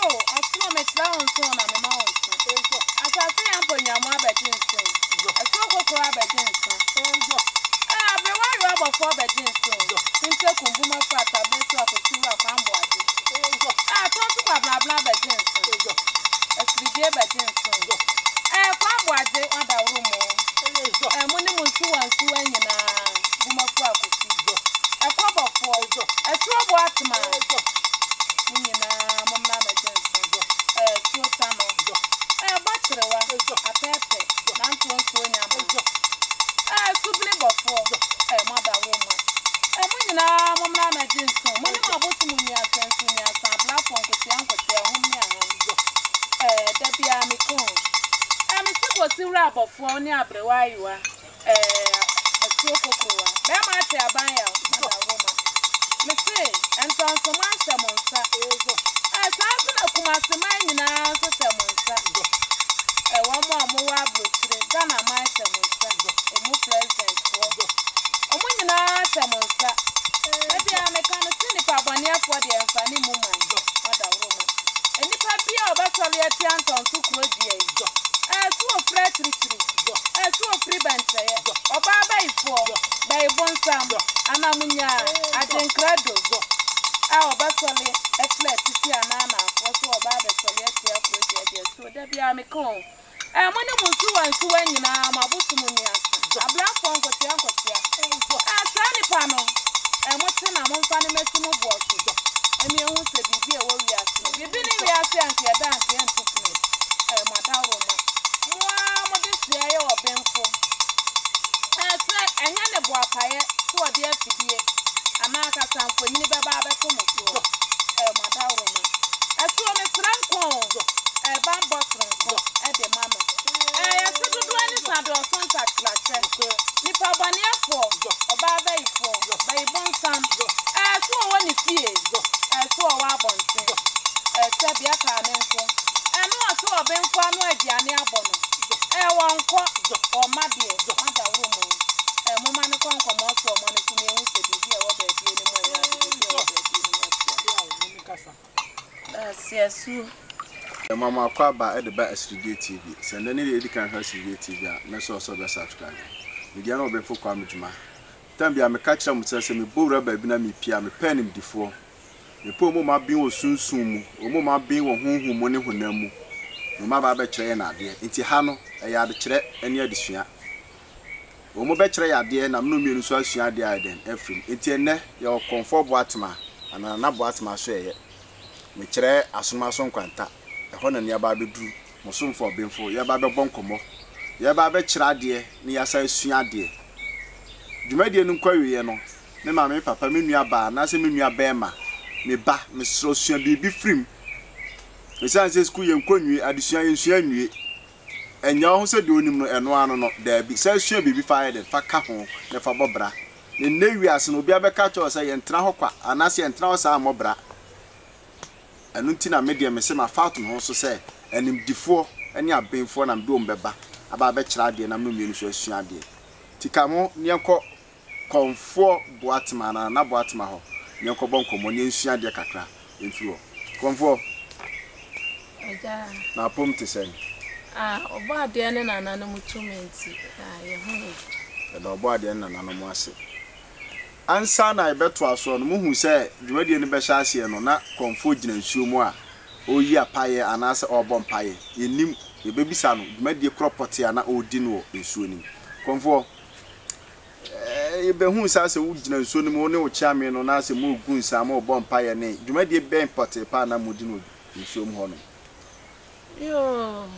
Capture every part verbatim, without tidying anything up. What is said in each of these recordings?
Oh, I saw my clown son and a mouse. As I say, I'm putting your mother Jensen. I saw what for Abba Jensen. Ah, but why you have a four bed Jensen? Since you come boom of fat, I bet you could see what I'm watching. Ah, talk to blah blah blah bed Jensen. As we gave a Jensen. Eh, come watch it on the room. And when you must do and do any boom of fat, a cup of four, a swab waterman. Nina, Mamma Jensen. Eh, two tunnel. Eh, bachelor, a pepe, not one swing. Eh, subly before, eh, mother woman. Eh, when you Mamma Jensen, when you are both Munia and Sunia, some black one could see Uncle Tell Eh, Debbie Amicon. I'm a super syrup of one year, why you are. Eh, a stroke of crew. There might be a buyer, mother woman. Let's say, and so on some answer, Monsa. I saw a commander mine now, such a monster. A one more more blue tree, done a master monster, a more pleasant for. A woman, a monster. Maybe I make a cynic of one year for the funny woman, mother woman. And if I be a battle at Yanton to Claudia, as to a flat retreat, as to a free bench, or by four, by one sam, and Amunia, I think Crado. Our basoli, a flat to see an anna, for so about the Soviet, so there be a mecon. And when you must do and so when you know, my Busumunia, a black phone for the uncle here. A sunny panel, and what's in a monthly message of work. And you won't say, be a warrior. You've been in reaction to your dance and took me. Eh, Madame Roma. Wow, this day or Benfo. And say, and you're the boy, so a dear to be. And now I can for you never buy back to me. Eh, Madame Roma. I saw Miss Ranco, a bamboo, at the mamma. Eh, I said to do any sound or contact like Nipa Bania for, or Baba for, by Bonsam. I saw one if he is. I saw a wabon thing. A Sabia Carmenco. And no, I saw a Benfano at Gianni Abono. I won't call or Mabie, mother woman. A woman come from also money to me who said, "Dear, what they do anymore." That's yes, you. The Mamma Quaba at the back S D T V. Send any can have S D T V. Let's also be subscribed. We get no before coming to my. Tambia me catch them say me bo rubber bi na me pia me pen him before. Me po mo ma bin wo sunsun mu, o mo ma bin wo honhom mo ne honam mu. No ma ba be kire na ade. Nti ha no e ya de kire ene adesua. O mo be kire ya ade na no mienu so asua ade aden afrim. Nti ene ye o comfort boatma ana na boatma so ye. Me kire asoma so nkwanta. E ho na ne ba be duru. Mo so mfo benfo ye ba be bonkomo. Ye ba be kire ade ne ya sa asua ade. Jumadi enu kwawiye no me ma me papa me nua ba na se me nua ba ma me ba me so sua bibi frim me san se school ye nkonwi adesua ye sua nwie enya ho se de onim no eno ano no da bi se sua bibi fa ye fa ka ho ne fa bobra ne newi ase no obi abeka cho se ye ntra ho kwa ana se ye ntra ho sa mobra anu nti na me de me se ma fato ho so se enim difo ene abenfo na mdo mbeba aba be kira de na me mienu so asua de tikamo nienko konfo boatma na na boatma ho nienko bonkomo ne nsua de kakra enfiro konfo aja na pom te sen ah obo ade ne na na no mutumenti ah ye hu e da obo ade na na no mu ase ansa na ibeto aso no muhu se dwumadi ne be hya ase no na konfo gina nsuo mu a oyi apaye anase obom paye enim e bebisa no dwumadi kropoti ana odi no nsuo ni konfo e be hu sa se wugina nsuo ni mo ne wo chiame no na se mo gu nsa mo bom paye ne dwumadi be import pa na modi no nsuo mu ho no yo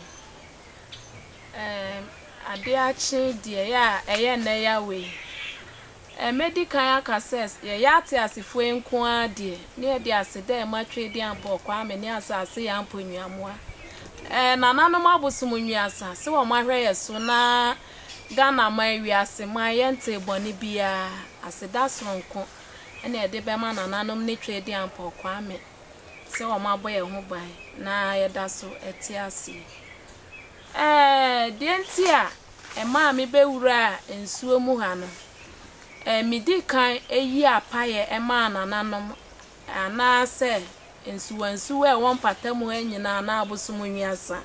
em ade achi die ya eye na ya we e medical access ye ya ate asefo enko ade ne de asede ma twe de ampo kwa me ne asase ya ampo nyamoa e nananom abosum nwiasa se wo mahwe ye so na Ghana ma wiase ma ye nte boni bia aseda sonko ene de be ma nananom ne twe de ampo kwa me se wo ma boye ho bai na ye da so etiase eh de ntia e ma me be wura ensuo mu ha no eh midi kan eyi apaye e ma nananom ana se nsuwa nsuwa e won patamu enyina na abosom nwiasa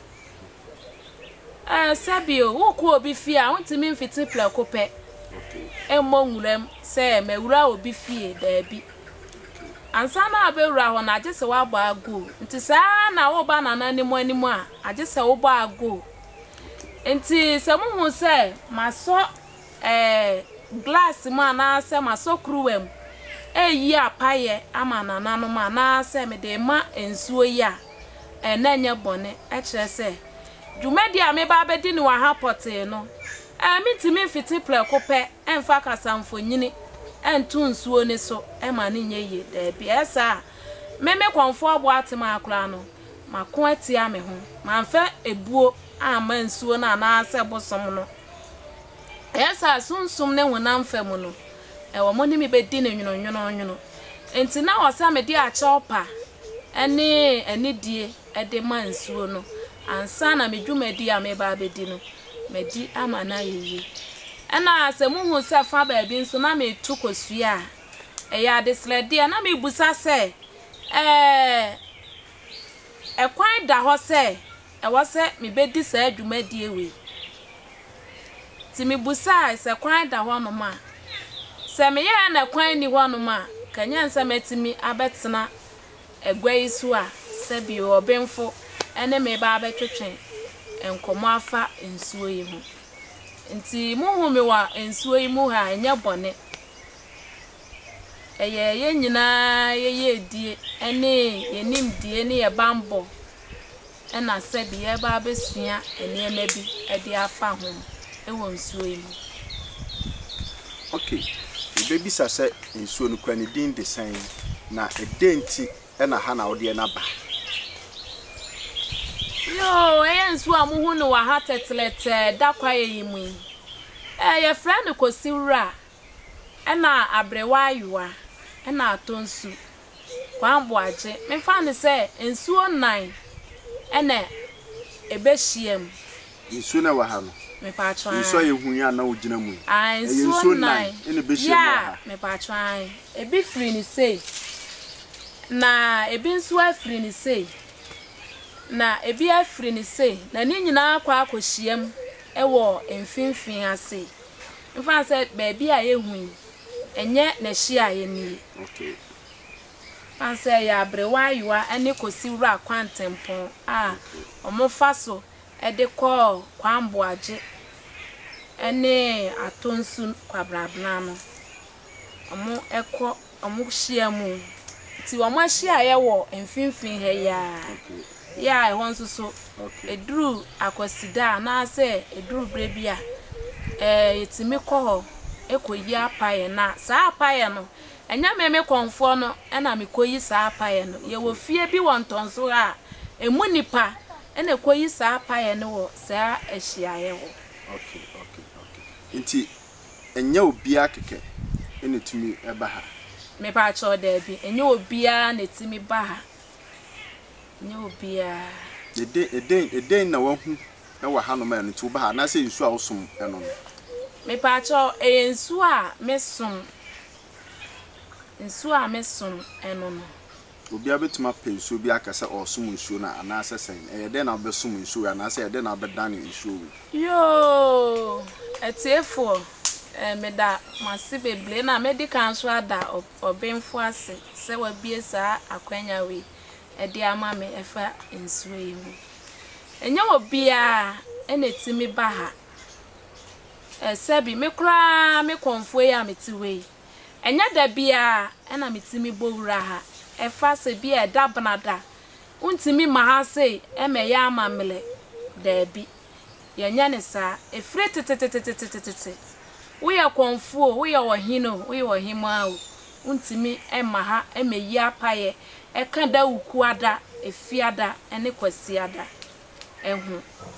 eh sabio wo ko obi fie a wontimi mfiti plako pe emmo nwuram se mewura obi fie da bi ansa na abewura ho na agese wa ba ago nti saa na wo ba na nanimu animu a agese wo ba ago nti se mu hu se maso eh glass ma na se maso kruwem eyi apaye ama na nanu ma na se me de ma ensuo ya e na nya bone e kire se dwumadi a me ba bedi ni wa hapote no e mitimi fiti pleko pe emfa kasamfonyini entu nsuo ni so e ma ni nye ye da bi esa me me konfo abo atema akura no mako atia me ho manfa ebuo ama nsuo na na ase bosom no esa sunsum ne honam fam no e wo mo ni me bedi na nwuno nwuno nwuno enti na wasa me di achopa ene ene die e de ma nsuo no ansa na me dwumadi a me ba bedi no me di ama na yeyi ena asemu hu se fa ba bi nso na me tu kosua e ya de slede na me busa se eh e kwan da ho se e wo se me bedi sa adwumadi ewe ti me busa se kwan da ho no ma se me ya na kwan ni ho no ma kanya nsa metimi abetena egwai su a se bi obenfo ene me ba abetwetwen enkomo afa ensuo yi ho nti muhu me wa ensuo yi mu ha enye bone eye ye nyina ye ye die ene yenim die ne ye bambo ena se bi ye ba besua ene ema bi e de afa ho e wo nsuo yi mu. Okay, the baby sase nsuo no kwa ne din de san na edenti ena ha na wode na ba. Yo, eh nsuo amuhu no wa ha tetlete da kwa ye yimu. Eh ye friend ko siwura ena abrewa ayua ena atonsu kwa mboaje me fa ne se nsuo nine ena ebehiem nsuo na wa ha no me pa twan nsuo ye hunya na ogina mu ah nsuo nine ene behiem ha me pa twan ebi free ni sei na ebi nsuo afree ni sei na ebi afree ni sei na ni nyina akwa akohiem ewo emfinfin ase mfa se baabi a ye hu enye na hia ye ni okay anse ya abrewa ayua ene kosiwura kwantempon a omofa so ede ko kwamboaje ene atonsu kwabrabna no omo eko omo hia mu ti omo hia ye wo emfinfin he ya ya e won so eduru akosida na se eduru brebia eh yetimi ko ho ekoyi apaye na sa apaye no enya meme konfo no ena mekoyi sa apaye no ye wo fie bi wontonso a emu nipa ena ekoyi sa apaye no wo sa ahia ye wo. Okay, okay, okay. Inti enya obia keke ene tumi eba ha. Me pa cho da bi enya obia na timi ba ha. Enya obia. Eden eden eden na wahu na wa ha no ma no tu ba ha na se nsu a wosum eno no. Me pa cho e nsu a mesum nsu a mesum eno no. Obi abetuma pensu bi akasa osum nsu na ana asesen e den na obesum nsu ana ase e den na obedane nsu. Yo etiefo eh meda masi beble na medical so ada obenfo ase se wa bie sa akwanya we e de ama me efa nsu yi mu enya obia enetimi ba ha esebi me kra me konfo ya metiwe enya da bia ena metimi bowura ha efa se bia da banada untimi mahase eme ya amamle da bi yenya ne sa efre tetetetetetete we ya konfo we ya ohino we ya ohima o untimi ema ha eme yi apaye eka da ukuada efiada ene kwasiada ehu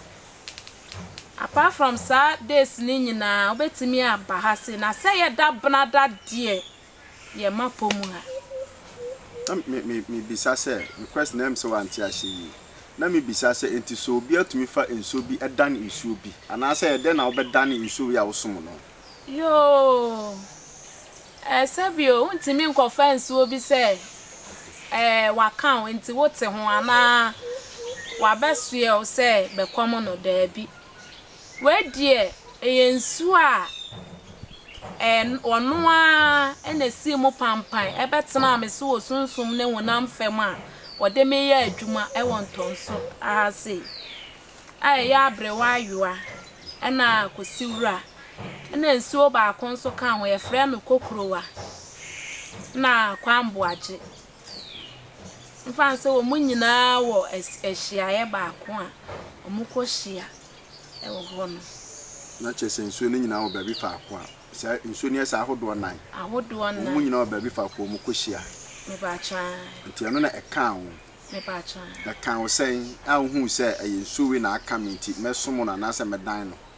apart from sa days ni nyina obetimi aba ha se na se ye da banada die ye mapomu ha me me me bisa se request na em se wanti ahye na me bisa se enti so obi atumi fa enso bi edan enso bi ana se ye den na obedan enso ya wosom no yo eh sabio untimi nkofa enso bi se eh waka nti wote ho ana wabesue o se bekom no da bi we die eyensu a en ono a ena si mu pampan ebetena me so osunsum ne wonam fem a wode me ya adwuma e wontonso ahase ai ya abrewa ayua ena kosiwura ena nsuo ba akonso kan ho ye frɛ no kokrowa na kwamboaje mfanse wo munyina wo ehyiaye ba ako a omukohia e wo hono na chese nsuo ni nyina wo ba bi fa ako a sa nsuo ni esa ahodo nan ahodo nan munyina wo ba bi fa ako omukohia me ba twa nti ano na e kan wo me ba twa na kan wo sen a wo hu se e nsuo we na aka menti mesomo na na se medan no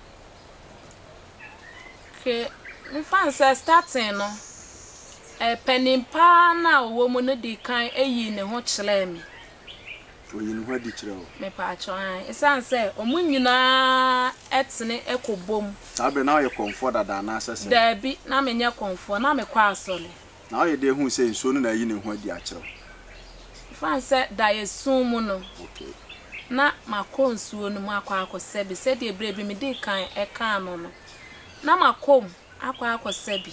ke mfanse starting no e penimpa na wo mu no di kan eyi ne ho kyerɛ me oyi ne ho di kyerɛ wo me pa atwan esanse omunyina etene ekobom sabe na ye comfort dada na asese da bi na menye comfort na me kwa asole na ye de hu se nsuo no na yi ne ho di akyerɛ fanse da yesun mu no okay na makonsuo no mu akwa akosebe se de ebre bi me di kan eka no no na makom akwa akosebe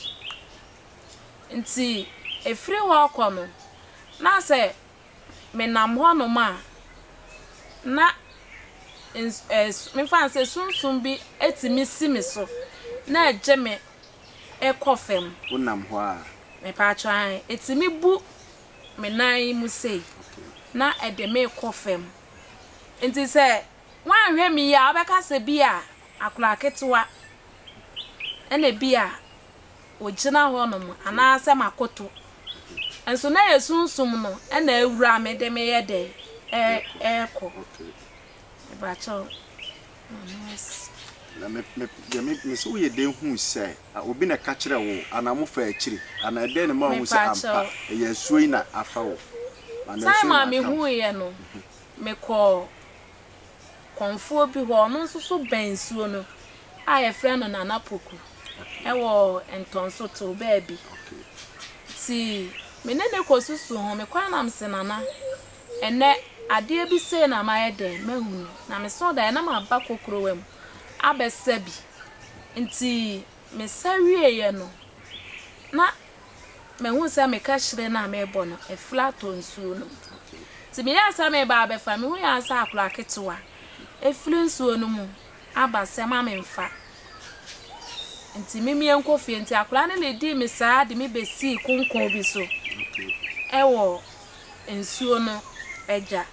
nti efiri ho akọ no na se menam ho no ma na es me fanse sunsun bi etimi simi so na eje me ekofem wonam ho a me pa twan etimi bu me nan mu sei na ede me ekofem nti se wan hwe mi ya obeka se bi a akura ketewa ene bi a ogina ho no mu ana se makoto enso na yesunsum no ena awura me de me yede e eko e ba cho yes na me me me me so ye den hu se obi na ka kire wo anamo fa akiri ana de ne ma hu se ampa ye suoi na afa wo ana suoi ma me hu ye no me ko konfo bi ho no nso so bensuo no a ye frɛ no na napoku e wo entonso to baby si menene kosusu ho me kwa na msenana ene ade bi se na mayede mahunu na me so da na maba kokrowam abesabi nti me sawie ye no na me hu se me ka hire na me bo no e flat onsuo no ti me ya sa me ba be fa me hu ya sa akura ketewa e flinsuo no mu aba se ma me mfa nti mimi enkofie nti akura ne le di me saa de me besi konkon bi so ewo ensuo no eja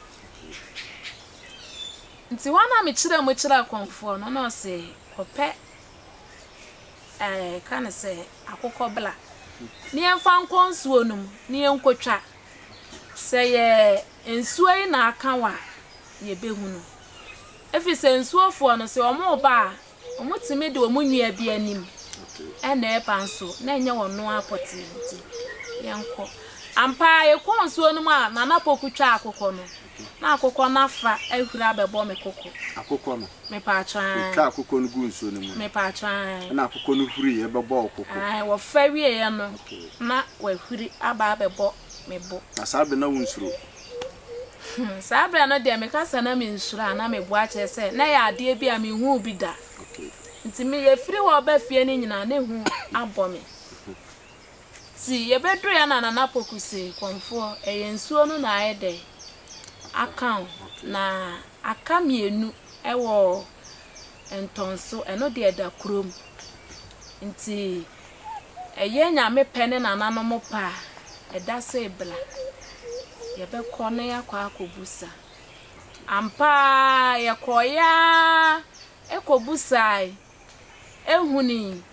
nti wana me kire mo kire konfo no no se ope eh kan se akokọ bla ni emfa nkonsuo no ni enkotwa se ye ensuo yi na aka wa ye behunu efi se ensuo fo no se omo ba omo timi de omo nwia bi anim ena e panso na enye wono apoti nti yenko ampa ye konsuo no ma na napokutwa akokọ no na akokọ na fa ehura bebo me koko akokọ no me pa twan ka akokọ no gu nsuo no mu me pa twan na akokọ no huri ye bebo okoko ai wo fa wie ye no na wa huri aba bebo me bo na sabe na wunsuro sabe na de me kasa na me nsuro na me bo a che se na ya ade bi a me hu bi da nti me ye firi wo ba fie ni nyina na hu abo me si ye bedru ya na na pokuse konfo eyensuo no na ayede account na aka mienu ewo entonso eno de eda krom nti eye nyame pene na nanom pa eda so ebla ye be kone ya kwa akobusa ampa ye koya ekobusai ehuni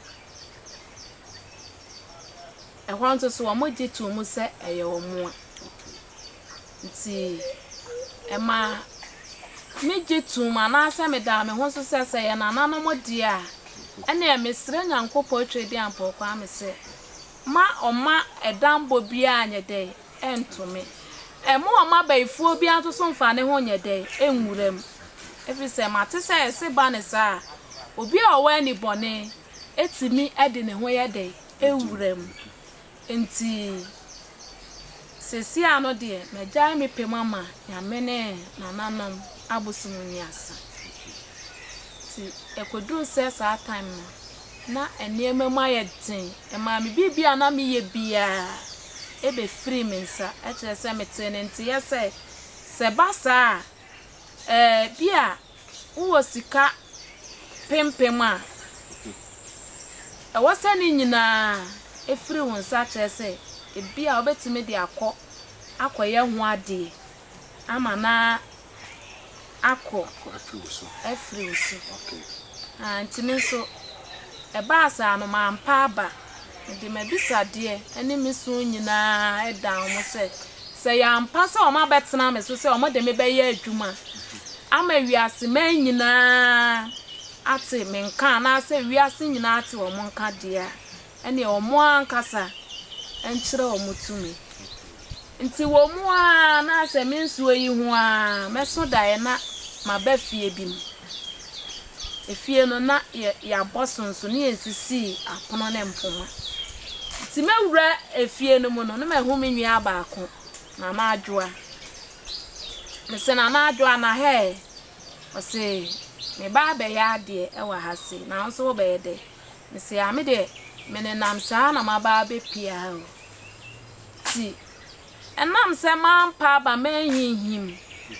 e hwanto so wo mojitu mu se eye wo mu a nti ema mejitu ma na asa me da me ho so se se ye na nanom de a ene e mesre nyankopɔ twedi ampo kwa me se ma oma edambo bia anyede entome e mo oma baifuo bia to so mfa ne ho nyede enwuram efi se mate se ese ba ne sa obi a owa ni bone etimi ede ne ho yede ewuram enti sesi ano de me jai me pe mama ya mene na nanom abosumu ni asa ti ekoduru se sa time no na eniema ma ye tin e ma me bibia na me ye bia e be free me nsa e kire se me tin nti ye se se basa eh bia wo sika pempem a e wose ni nyina e free wo nsa kire se e bia obetime de akọ akoye ho ade ama na akọ afri usu okay ah ntimi so e ba asa no ma mpa aba de me bisade eni mi so nyina e dan mo se se ya mpa se o ma betena me so se o mo de me be ye adwuma ama wiase man nyina ate me nka na se wiase nyina ate o mo nka de eni o mo ankasa enchire o mutumi nti wo mu a na se me nsuo yi ho a meso dae na ma ba fie bi mu efie no na ya bosonso ne ensisi apono ne mpoma nti mewura efie no mu no na mehu me nwi abaako na na adwoa me se na na adwoa na he o se me ba be ya de e wa ha se na nso wo be de me se ya me de me ne nam sa na ma ba be pia o ti enam se man pa ba men hinhim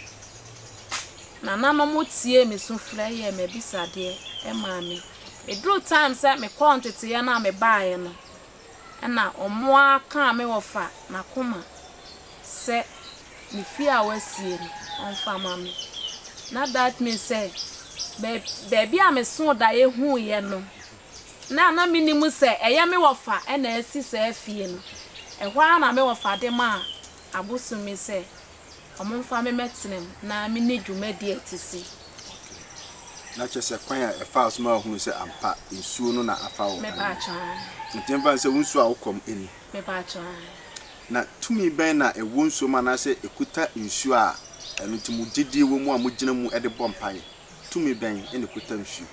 na na no motie me so fra ye me bisade e ma me e dru time se me kwantete ye na me baaye no na omo aka me wofa na koma se ni fi a wasie no onfa ma me na that means say baby a me so da ye hu ye no na na minimu se eye me wofa e na asi se afie no e hwa na me wofa de ma abusumi se omonfa me metinem na me ne dwumadi atisi na chese kwan a efa so ma hu se ampa nsuo no na afa wo me ba cha ntemfa se nsuo a wokom eni me ba cha na tumi ben na ewo nsuo ma na se ekuta nsuo a enu timu didi wo mu a mugina mu e de bompaye tumi ben ene kuta nsuo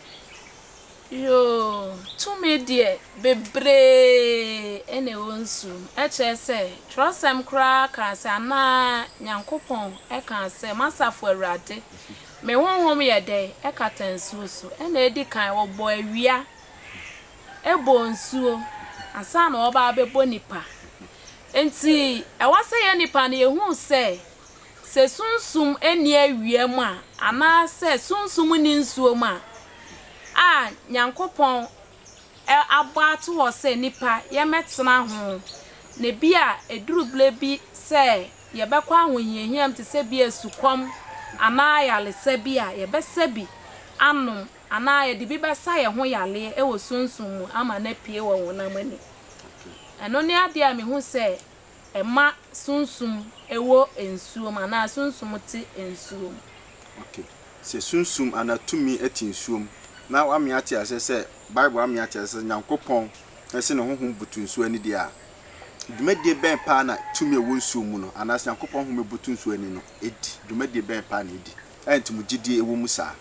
yo tumi die bebre ene wonsu e chese trosem kra ka se ana nyankopon e kan se masafo awrade me honhom ye de e katansuo so ene edi kan wo bo awia e bo nsuo asa na oba bebo nipa enti e wase ye nipa na ye hu se se sunsum eni awia mu a ana se sunsum ni nsuo mu a ah nyankopon e abatu wo se nipa ye metena ho ne bia eduruble bi se ye bekwa ahohiahiam te se bia sukom ana yale se bia ye besebi anum ana ye de bi besa ye ho yale e wo sunsum mu ama na pie wo wonamani eno ne ade a me hu se e ma sunsum ewo ensuo ma na sunsum ti ensuo okay se sunsum anatumi ati ensuo na wa me ati ase se bible wa me ati ase nyankopon ese ne honhom butu nsuo ani dia dumadie ben pa na tumi ewo nsuo mu no anas nyankopon hom butu nsuo ani no edi dumadie ben pa na edi enti mu gidie ewo mu sa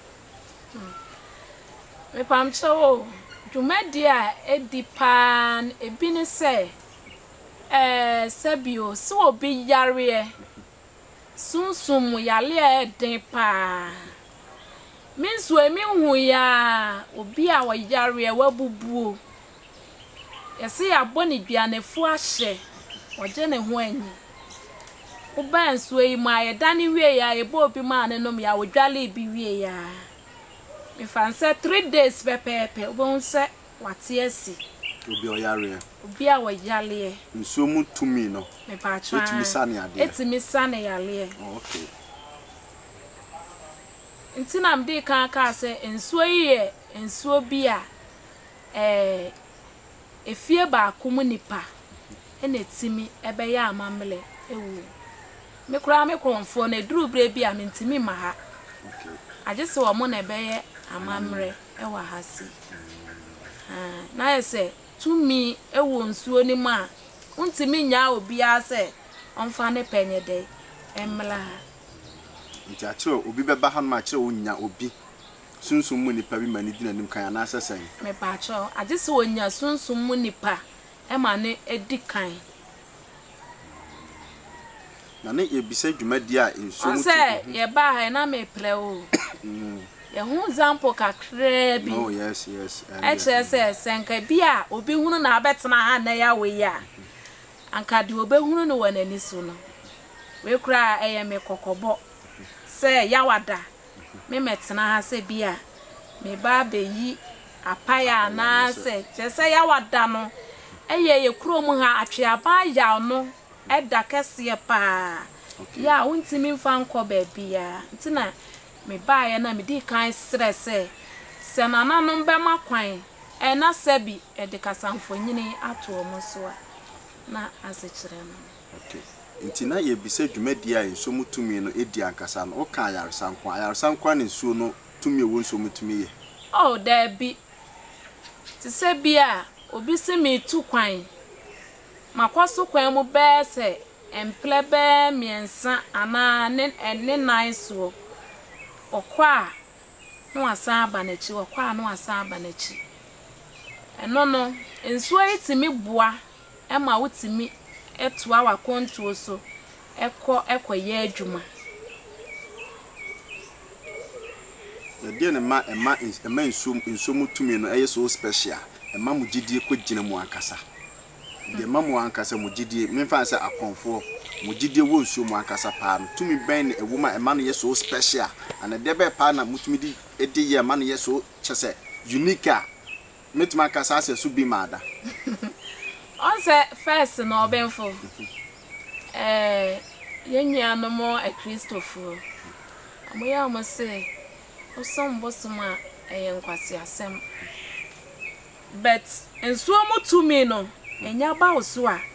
me pam cho dumadie a edi pan ebi ne se eh sabio so obi yare sunsum yale e den pa minsu emi hu ya obi a wo yare wabubuo yesi aboni bianefu ahye oje ne ho anyi uba nsu eyi ma ye dani wie ya ye bo obi ma ne nom ya wodwale bi wie ya me fanse three days pepepe obo nse wate asi obi o yare obi a wo yale nsu mu tumi no me pa cha etimi sane ade etimi sane yale okay ntina mde kan ka se ensuo yi ensuo bi a eh efie ba akomu nipa ene timi ebe ya amamle ewu me kura me konfo na duru bre bi a mentimi ma ha okay agese wo mo na ebe ye amamre ewa ha si ah na yese tumi ewu nsuo ni ma untimi nya obi a se onfa ne penye de emla nti achiro obi beba han ma achiro onya obi sunsum mu nipa bi mani di nanim kan na asesan me pa cho agese onya sunsum mu nipa e ma ne edi kan na ne ebisa dwumadi a nsuo mu say ye ba ha na me ple o ye hu example kakra bi oh yes yes e che say senka bi a obi hunu na abetena ha na ya we ya anka de obi hunu no wanani so no we kura eye me kokobo say ya wada me metena ha say bi a me ba be yi apaya na say che say ya wada no eye ye krom ha atwe aba ya no eda kese pa ya untimi mfa nko ba bia ntina me ba ya na me di kan stress e se nana no be makwan e na sabi e de kasamfo nyini ato omo so na asechire no okay ntina ye bisa dwumadi a nso mutumi no edi ankasa no o kan yaresa nko yaresa nko na nsuo no tumi wo nso mutumi ye oh there be ti se bia obi se me tu kwan makwaso kwan mu be se emplebe miensa ana ne ne nice okwa no asa aba na chi okwa no asa aba na chi eno no ensuo itimi boa e ma wutimi etu awa kontuo so ekọ ekoye adwuma de ne ma ema ema nsuo nsuo mutumi no eye so special ema mu gidie ko gina mu ankasa de ma mu ankasa mu gidie memfa se akonfo mu gidie wo nsuo mu ankasa pa no tumi ben ne ewuma ema no ye so special ana de be pa na mutumi di edi ye ema no ye so chese unique a metuma ankasa se so bi mada on se first no benfo eh yenya no mo a Christopher amoya mo se osom bosoma eh nkwasi asem but ensuo mutumi no enya ba oso a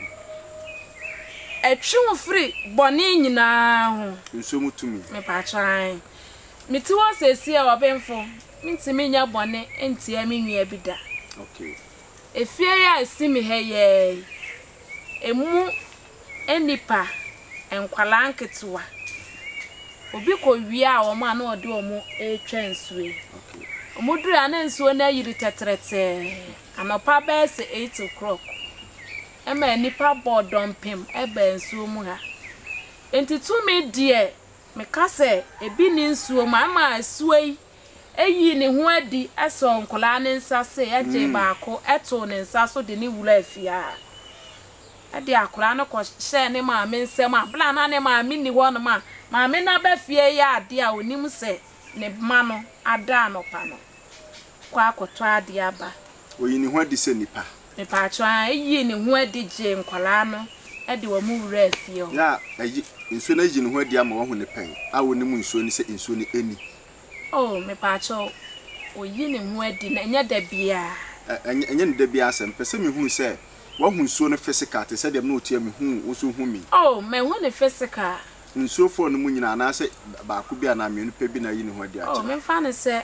etwu free boni nyina ho nsuo mutumi me pa tran miti wo sesi e obenfo ntimi nya boni entia me nwia bi da okay efie ya simi heye emu enipa enkwala nketewa obi ko wia o ma na ode omo etwa nsue okay omuduru ana nsuo na yiri tetrete anopa ba se eight o'clock ema nipa bodon pem eba nsuo mu ha enti tumi die me kase ebi ni nsuo ma ma asuei eyi ni ho adi eso nkola ne nsa se eje baako eto ne nsa so de ni wura afia ade akora no ko hye ne ma me nsem abla na ne ma me ni ho no ma ma me na ba fie ya ade a onim se ne ma no ada no pa no kwa akoto ade aba oyi ni ho adi se nipa me pa twa eyi ni ho adi je nkola no ade wa mu wura afie ho ya eyi nsuo na eyi ni ho adi ama wo ho ne pen a wonim nsuo ni se nsuo ni eni oh me pa cho oyi ne ho adi na nya da bia enye ne da bia asem pese me hu se wo hu nsuo no physical te se dem na otia me hu wo so hu mi oh me hu ne physical nsuo fo no mu nyina na se ba ko bia na me no pe bi na yi ne ho adi ache oh me fa ne se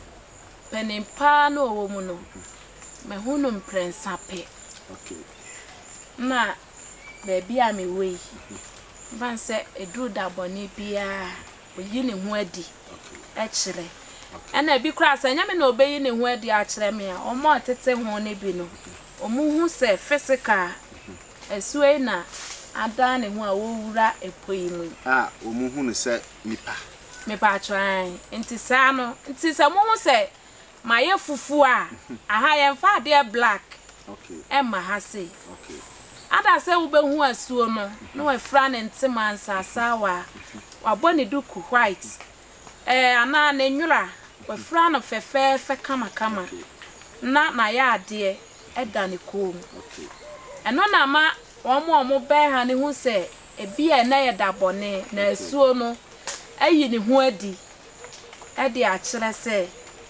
penimpa no wo mu no me hu no mprensa pe okay na be bia me we van se edru da boni bia oyi ne ho adi e kire ena bi kra sa nya me na obeyi ne ho adi a kire me a omo tete ho ne bi no omu hu se physical esuei na ada ne ho a wo wura epoyi mu ah omu hu ne se nipa me pa tran enti sa no enti sa mu hu se ma ye fufu a aha ye mfa de black okay e ma ha se okay ada se wo be hu asuo no no we fra ne ntima nsasa wa wa boni duku white eh ana na nwura we fra no fefe fe kama kama na na ya ade eda ne kom okay eno na ma omo omo be ha ne hu se ebi e na ye dabone na asuo no ayi ne hu adi ade a kire se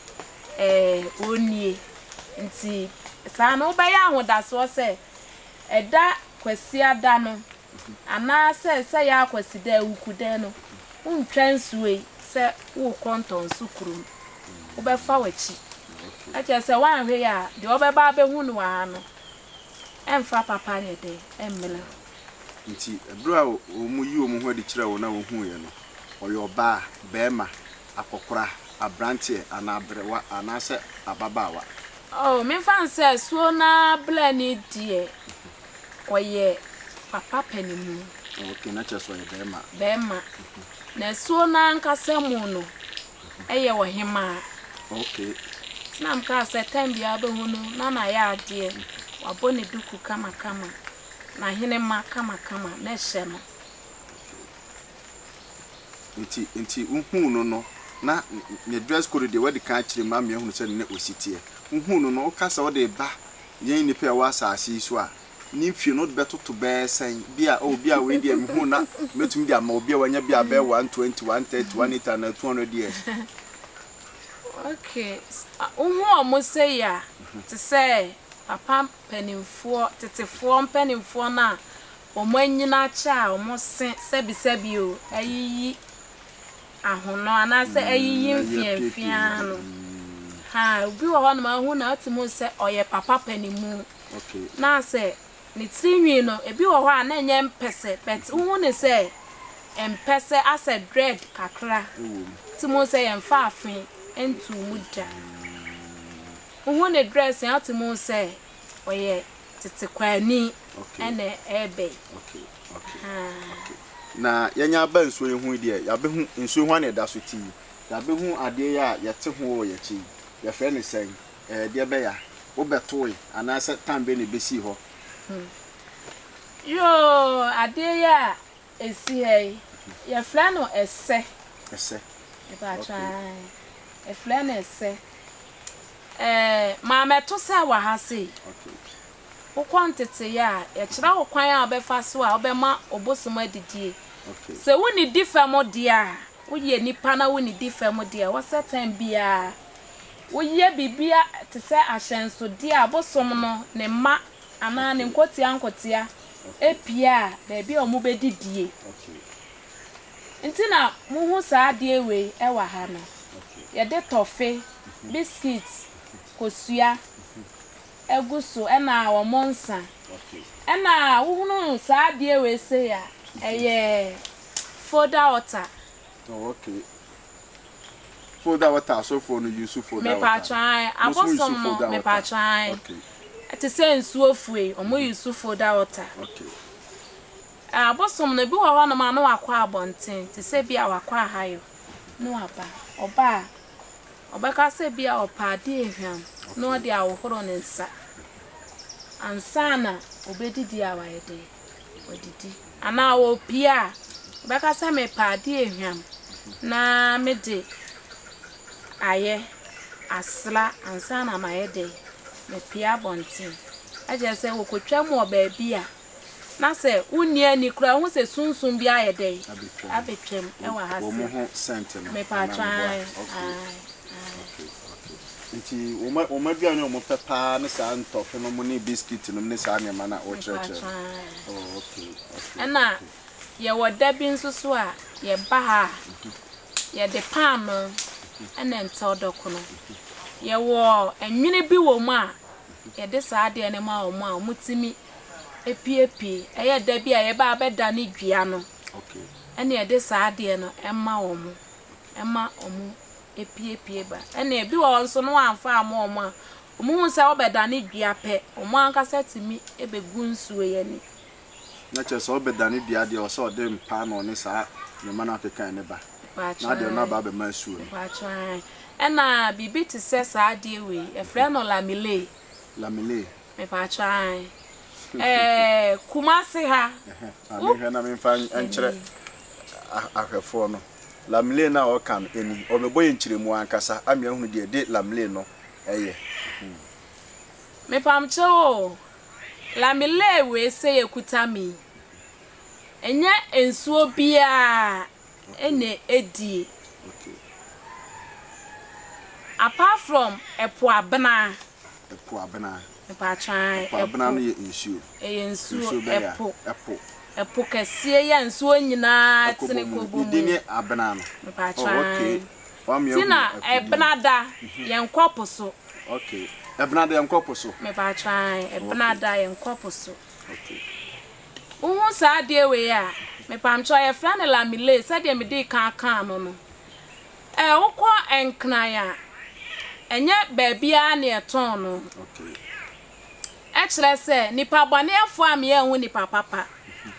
eh onie nti sa na oba ya ahoda so se eda kwasi ada no ana se se ya kwasi da ukude no untwa nsuwe se wo konton sukurum obefa wachi acha se wan hwe ya de obeba be hu no wa no emfa papa ne de emmela nti ebro a omu yi omu ho adi kire wo na wo hu ye no oyo ba bema akokora abrante ana abrewa ana se ababawa oh me fan se suo na bla ni die oye papa panimu. Okay, na che so ye bema. Bema. Na so na nkasa mu no. Eye wo hema. Okay. Na mka se tambia be hu no na na ya ade. Wabo ne duku kama kama. Na hene ma kama kama na hye no. Nti nti unhu no no na ne dress code de wadi kan kire ma me hu se ne ositie. Unhu no no kasa wo de ba yen ni pe wa asase so a ni fie no de betoto be sen bia o bia we de me hu na metum dia ma obi wanya bia be one twenty one thirty one eighty na two hundred years. Okay. Unhu omo say ya to say papa penimfo tetefo penimfo na omo anyina cha omo se sebi sebi o ayiyi ahono anase ayiyi mfiamfia no ha obi wo ho na ma hu na atimo se oye papa penimu. Okay. Na se ni tinwi no ebi wo ho a na enye mpese but hu ne se empese ase dread kakra timo se yemfa afin entu muda hu ne dress ya timo se oye tete kwani ene ebe. Okay. Okay. Okay. Na yanya ba nso ye hu de ya be hu nso hu na da so ti ya be hu ade ya ya te hu o ye chi ya fe ne sen eh de be ya wo beto yi ana se tambe ne besi ho. Yo ade ya esi hey ya fla no ese ese e ba try e fla no ese eh ma meto se wa ha sei. Okay. Wo kwantete ya ya kira wo kwan a obefa so a obema obosom adidie. Okay. Se woni difamo dia wo ye nipa na woni difamo dia wo certain bia wo ye bibia te se ahyenso dia abosom no ne ma ana ne nkotia nkotia epia ba bia omo bedidie. Okay. Ntina mu hu sa ade we e wa ha no. Ye de tofe biscuits kosua eguso ena wo monsa. Okay. Ena wo hunu sa ade we se ya eye foda water. Oh, okay. Foda water so for no use foda water. Me pa try abosom no me pa try. Okay. Ati se nsuo fue omo use foda water. Okay. Abosom no bi wo ho no ma no akwa abonten ti se bia wakwa hayo no aba oba obeka se bia opa de ehwam no de awohoro ne nsa ansana obedidi awayede odidi ana wo pia obeka se me pa de ehwam na me de aye asla ansana mayede me pia bonten aje se wo kotwa mu oba bia na se uni ani kura hu se sunsun bia ayede abetwem e wa ha se wo mo ho sent no me pa try. Nti o ma o ma bia no mo pepa ne sa ntofe no mo ne biscuit no ne sa nyama na o chere. Oh, okay. Okay. Ena ye woda bi nso so a ye ba ha ye de pan no ena ntel doko no ye wo enwene bi wo mu a ye de sa ade ne ma wo mu a mutimi epiepie eye da bi a ye ba abeda ne dua no. Okay. Ena ye de sa ade no emma wo mu emma omu epiepie ba ena ebi wo nso no amfa ama omu a omu hu se obeda ne dua pe omu ankasa timi ebegu nsuo ye ni na che so obeda ne dua de o so de mpa no ne sa ne ma na keka ne ba na de na ba be ma suo ba try ena bibi ti se sa ade we e fre no lamile lamile me ba try eh kumase ha ani he na me fa enkyere ahwefo no lamile na o kan eni o mebo ye nkyiremu ankasa amia hunu de de lamile no eye me pamche o lamile we se yekuta mi enye ensuo bia ene edi. Okay. Apart from epo abena epo abena me pa try epo abena no ye ensuo e ensuo epo epo epo kese ya nsuo nyina tene kobo mu dini abena no me pa try. Okay. Tina ebena da ye nkopo so. Okay. Ebena da ye nkopo so me pa try ebena da ye nkopo so. Okay. Uhu sa de we ya me pamcho ye fra ne lamile sa de me de kan kan no no eh wokọ enkran ya enye baabia na eton no. Okay. E kire se nipa bone afo am ye hu nipa papa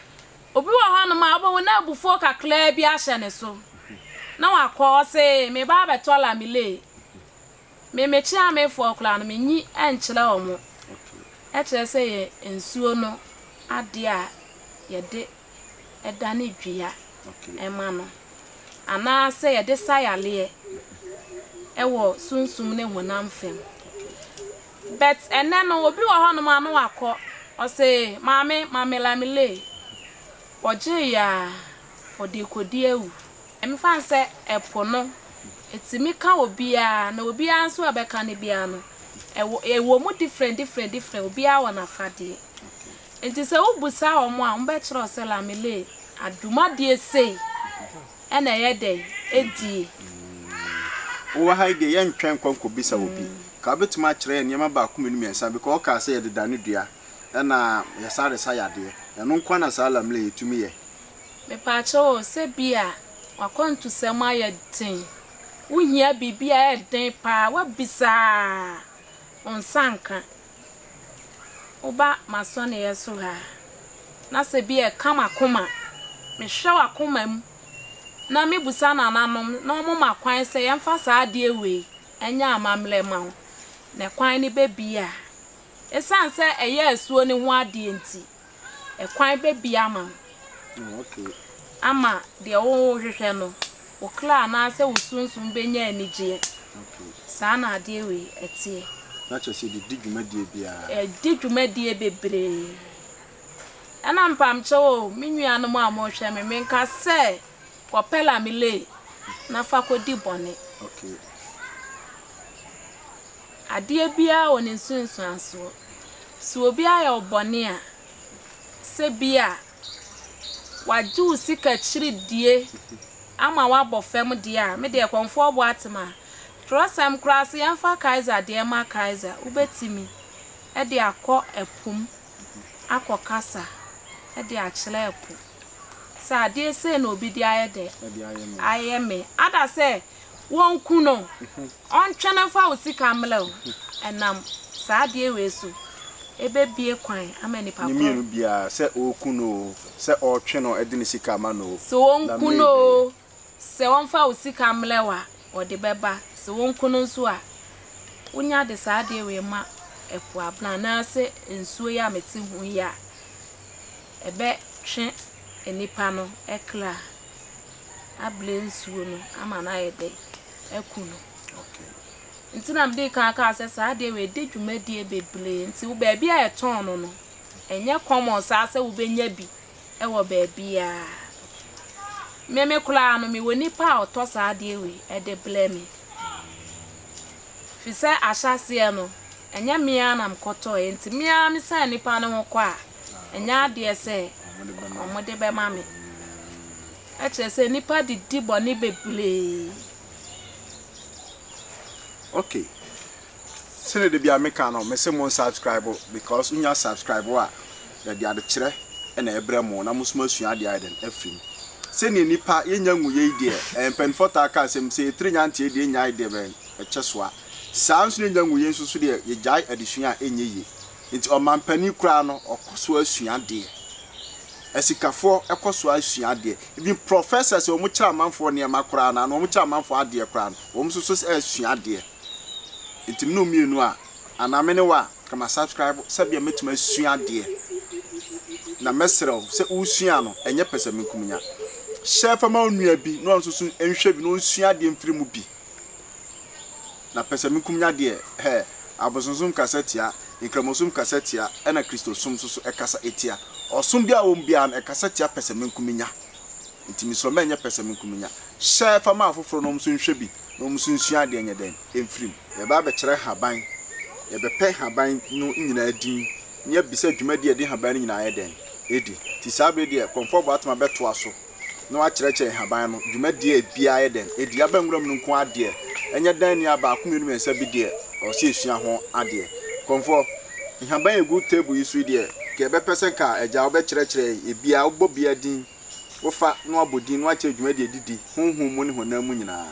obi wa ho no ma obo na abufo kakla bi ahye ne so na wakọ se me ba betola mi le me mechi amefo okla no menyi enkyere omo e kire se ye ensuo no ade a ye de edane dua ema no ana se ye de sayale e wo sunsum ne honam fem but ene no obi wa ho no ma no wakọ o se maame maame la mi le oje ya odikodi ewu emi fan se epo no etimi ka obia na obia nso abeka ne bia no ewo mu different different different obia wona fade enti se ubusa omo a mbe kire se la mele aduma de sei ena ye dey edi wo haide ye ntwen kwanko bisa obi ka betuma kire niam ba ko menu miensa because ka se ye deda ne dua ena ye sare sayade eno nkwa na sala mele etumi ye me pa cho se bia wakontu sema ye tin uhia bibia e den pa wa bisa onsanka oba masone yeso ha na se bia kama koma me hwa koma mu na me busa na nanom na omo makwan se yemfa saa de ewe enya amamle ma na kwan ni bebia esan se eye asuo ni ho ade enti e kwan bebia ma okay ama de wo hwehwe no o kla na se usunsun benya anije okay saa na ade ewe etie na chese di digumadi bia e digumadi bebre ana mpam cho minua no ma mo hwe me menka se kopela mile na fakodi bone okay ade bia oni sunsun aso so obi aye obone a se bia waju sika chiri die ama wabo fem die a me de konfo obo atema trosam class yamfa kaiser de ma kaiser ubetimi e de akọ epum akọ kasa e de achile epu sa de se na obi de ayede ayeme ada se won kuno on twena fa usika mle enam sa de wesu ebe bie kwan amani papa nyimi bia se okuno se otwe no edini sika ma no so won kuno se won fa usika mlewa ode beba se won kuno nso a unya de sa de we ma epo abla na se nsuo ya meti hu ya ebe twe enipa no ekla able nsuo no ama na yede ekuno okay ntina mde kan aka ase sa de we de dwumadi ebeble nti wo ba bia eton no no enye common sa ase wo benya bi e wo ba bia me me kula no me woni pa oto sa de we e de blame fi se ashase no enye mia na mkoto e nti mia mi sa nipa no ho kwa enya de ese omode be mame e che se nipa di di boni beble okay sene de bia meka no me se mo subscribe because unya subscribe wa ya dia de kire e na ebre mo na musuma sua de aiden afrim sene nipa yenya nwuye ide empen fota aka sem se trinya ntie de nya ide ben e chesoa sans ne nya nwuye nsusu de ye jai adisua enye yi nti o mampani kura no okoso asua de esikafo ekoso asua de even professors o mu kira manfo ne makura na no mu kira manfo ade kura no o mu susu asua de nti no mienu a anamene wa kama subscribe sabia metuma asua de na mesrew se usua no enye pesa menkumnya share fama onua bi no susu enhwe bi no sua de mfiri mu bi na pesa menkumnya de he abosonsum kasetia inkramosum kasetia ena kristosum susu ekasa etia osum bia wo bia na kasetia pesa menkumnya nti misro menye pesa menkumnya share fama afoforo no mso nhwe bi no mso nsua de enye den emfiri ye ba be kire haban ye be pe haban no nyina din nya bisa dwumadi de haban nyina ye den edi ti sabre de comfort atma beto aso no a kire kire haban no dwumadi e bia ye den edi abanwuram no nko ade enye dan ni aba akomenu mensa bi de o se esua ho ade comfort haban egu table isu de ke be pese ka eja obe kire kire e bia obo bia din wo fa no abodin no a kire dwumadi edidi honhom mu ne honam mu nyina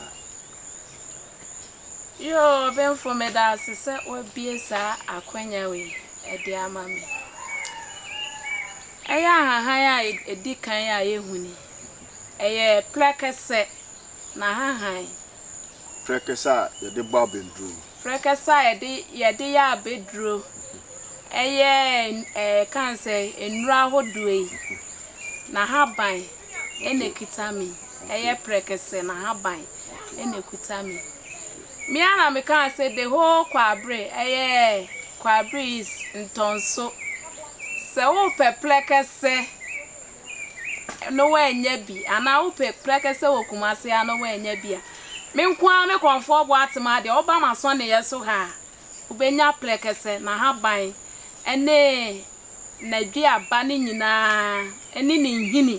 yo ben for me da se o bie sa akwanya we e de ama me Eya ha ya edi kan ya ehuni. Eye plekese na ha han. Prekesa ye de ba bedru. Plekesa ye de ye de ya bedru. Eye eh kan say enura hodue. Na ha ban ene kitami. Eye plekese na ha ban ene kitami. Me ana me kan say the whole kwabre eye kwabre is ntonso. Se wo pe plekese no we nya bi ana wo pe plekese wo kumase ana we nya bi a me nkwa me konfo bo atema de oba maso ne yeso ha ubenya plekese na ha ban ene na dwi aba ne nyina ene ne nhini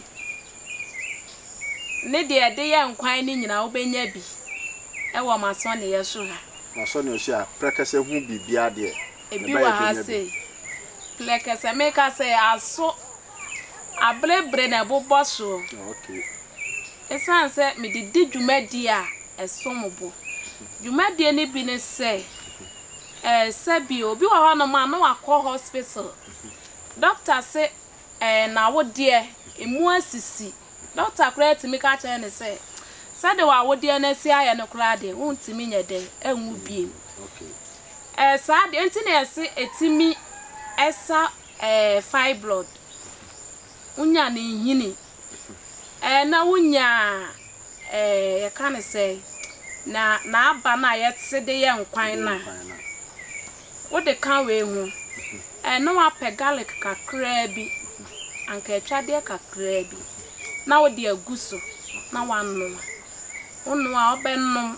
ne de de ye nkwan ne nyina ubenya bi e wo maso ne yeso ha maso ne osi a plekese hu bibia de ebi wa ha se plekese me ka se aso abrebre na bobo so. Okay. Esan se me didi dwumadi a esombo. Dwumadi ni bi ne se eh sabi obi wa hono ma no akọ hospital. Doctor say eh na wo de emu asisi. Doctor kra timi ka cha ne se sade wa wo de na si aye ne kra de wontimi nya de enwu biem. Okay. Eh sade enti na ese etimi esa eh fibroid. Unya ni hini eh na unya eh ya kan say na na aba na yetsede ye nkwan na wo de kan we hu eh na wa pe garlic kakra bi anka etwade kakra bi na wo de aguso na wa no onu a obenum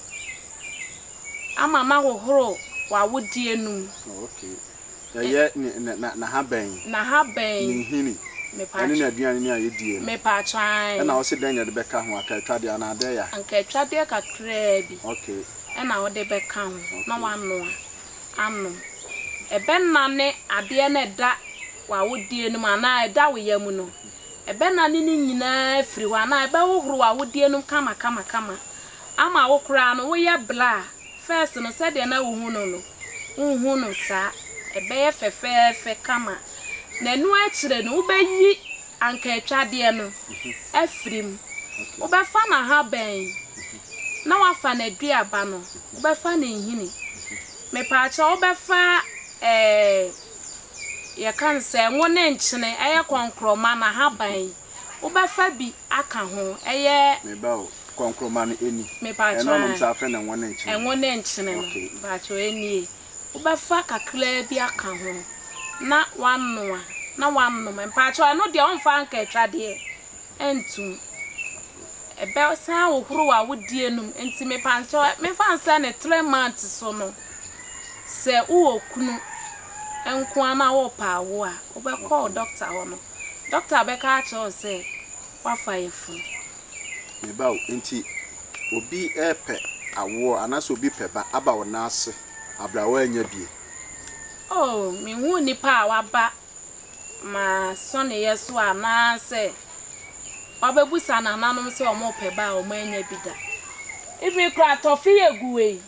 ama ma hohoro wa wo die num. Okay. Ya na na ha ben na ha ben ni hini me pa ani na aduane ni ayedie me pa twan na wo se dan ya de beka ho aka twade ana ade ya anka twade kakra bi. Okay. E na wo de beka ho na wa no anu ebe na ne ade na da wa wo die nu ma na eda wo yam no ebe na ne ni nyina afiri wa na ebe wo horo wa wo die nu kama kama kama ama wo kura no wo ye bla first no se de na wo hu no no wo hu no sa ebe ye fefefe kama na nu akire no ubeyi anka etwade no afrim ubefa na ha ben na wafa na duaba no ubefa na nhini me paacha ubefa eh ya kan se nwone nchene eye konkroma na ha ben ubefa bi aka ho eye me ba konkroma no eni me paacha eno no msa afa na nwone nchene enwone nchene no paacha eni ubefa kakra bi aka ho na wanoa na wamno me mpacho no de onfa anka etwade entum ebe san wo huru wa wodie num enti me pancho me fansa ne three months so no se wo okunu enko ana wo pa wo a wo be call doctor ho no doctor be ka cho se wafa yefu me ba enti obi epe awo anaso obi peba aba wo na ase abrawa anya bie. Oh me hu ni pa waba ma son yeso ana se obebusa na nanom se omo peba o manya bida ibi kra tofi eguwe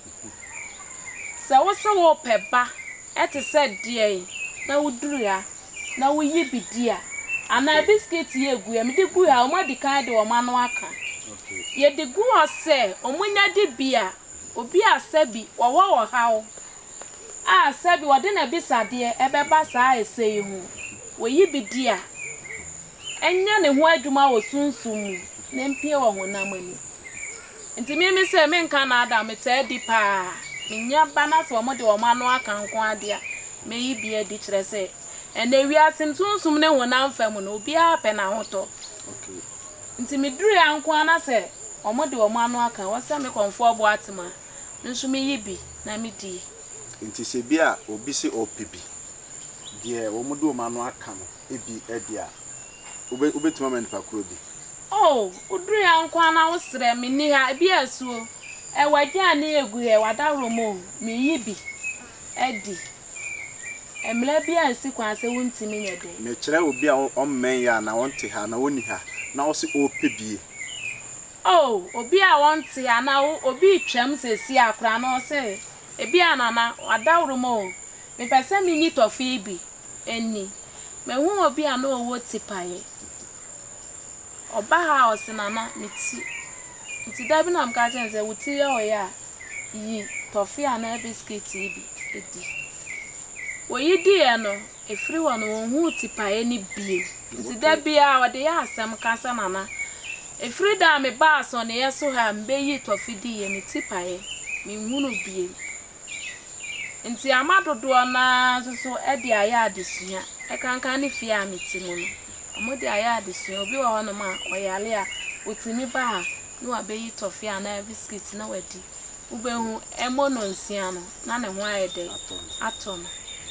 se wo se wo peba ete se die na wuduru ya na wo yi bidia ana biscuit ye egu ya me de gu ya o ma di kan de o ma no aka. Okay. Ye de gu ose omunya de bia obi asabi wo wo hawo a sabi wode na bisade ebeba saa esei hu wo yi bidia enya ne ho adwuma wo sunsum na mpie wo honam ani nti me me se me nka na ada meta di pa nya bana so mo de wo ma no aka nko ade a me yi bia di kire se ena wi asim sunsum ne honam fam no obi a pe na hoto. Okay. Nti me duru ya nko ana se omo de wo ma no aka wo se me konfo obo atema nso me yi bi na me di nti se bia obi se opebi die wo mu do ma no aka no ebi edia obe obetuma man pa kro bi. Oh uduru ya nkwa na wo sere me ni ha bi asuo e wagya na egu he wadaro mo me yibi edi emle bi ansi kwa se wuntimi nyede me kire obi a ommen ya na wonte ha na woni ha na wo se opebie. Oh obi a wonte ha na obi twam sesi akra na wo se ebi anana wadawro mo me pese me ni tofi bi eni me hu obi a no wo tipaye oba house na na meti nti da bi na am ka chen se wuti ye oya yi tofi ana biscuit ibi edi oyi di e no efiri wo no hu tipaye ni bie nti da bia wo de ya asem kasa na na efiri da me ba so ne yeso ha mbe yi tofi di ye ni tipaye mi hunu bie nti amadodo na so e di aya adesua e kankan ne fie ameti mu no amodi aya adesua obi wo hono ma oyale a otimi ba ha no abeyi tofi ana biscuit na wadi ubehu emono nsia no na ne ho ayede aton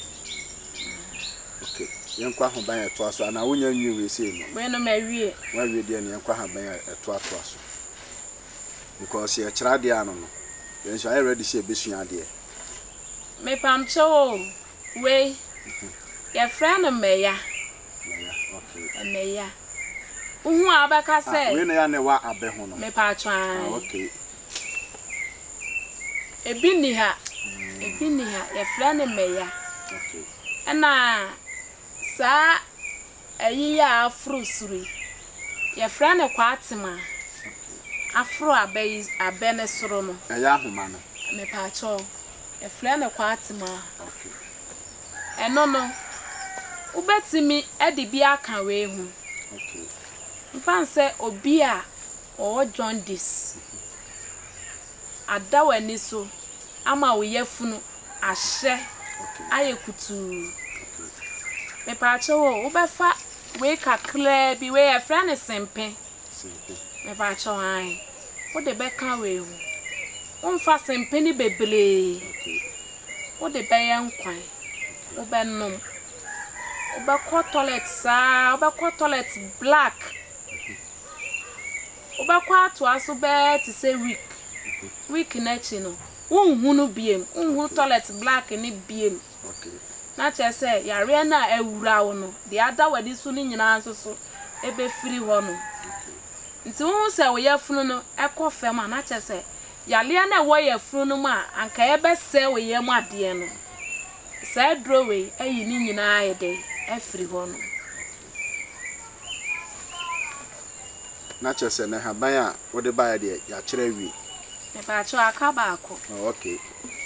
okay yenkwa ho ban eto aso ana wonya nwi we sei no we no mawie wa wie de ne yenkwa ha ban eto ato aso because ye kira de ano no yen so I ready say besua de me pamcho we your friend meya okay meya uhu abaka say we na ya ne wa abe ho no me pa twan okay ebi ni ha ebi ni ha your friend meya okay na sa ayi ya afro suri your friend kwa atima afro abe abe ne soro no eya ahoma no me pa cho your friend kwa atima okay eno no ubetimi edi bi aka we hu okay mfanse obi a o John this adawani so ama wo yafunu ahye ayekutu me pa cho wo befa we kakra bi we e fra ne sempe simple me pa cho an wo de be ka we hu umfa sempe ni bebele okay wo de be yan kwan wo be nom wo be ko toilet sa wo be ko toilet black wo be ko ato aso be ti say week week na chi no unhunu biem unhunu toilet black ni biem okay na che say yare na ewura wo no de ada wadi su ni nyina nso so ebe firi ho no nti wo se wo yafunu no ekofe ma na che say yale na wo yafunu no ma anka ebe se wo yam ade no sa drowe ayi ni nyina ayede afiri ho no na che say na haban a wo de ba ya de ya kire wi me pa cho akaba ako oh okay